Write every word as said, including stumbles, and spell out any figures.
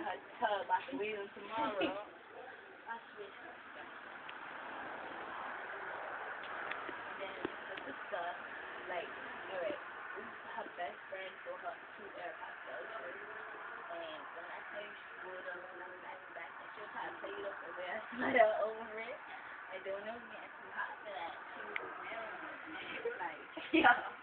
her tub. I can wait until tomorrow. I switch her stuff. And then her sister, like, alright, this is her best friend for her two AirPods soldiers. And when I say she pulled up and I'm back to back, and she'll try to play it up the way I slide her over it. I don't know, man, too hot for that. She was wearing it. Like, yeah.